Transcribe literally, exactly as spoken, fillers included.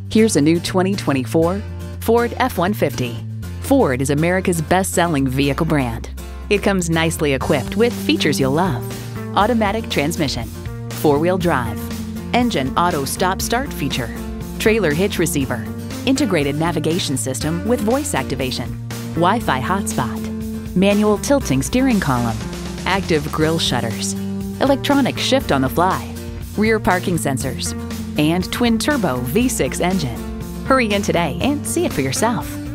Here's a new twenty twenty-four Ford F one fifty. Ford is America's best-selling vehicle brand. It comes nicely equipped with features you'll love: automatic transmission, four-wheel drive, engine auto stop-start feature, trailer hitch receiver, integrated navigation system with voice activation, Wi-Fi hotspot, manual tilting steering column, active grille shutters, electronic shift on the fly, rear parking sensors, and twin-turbo V six engine. Hurry in today and see it for yourself.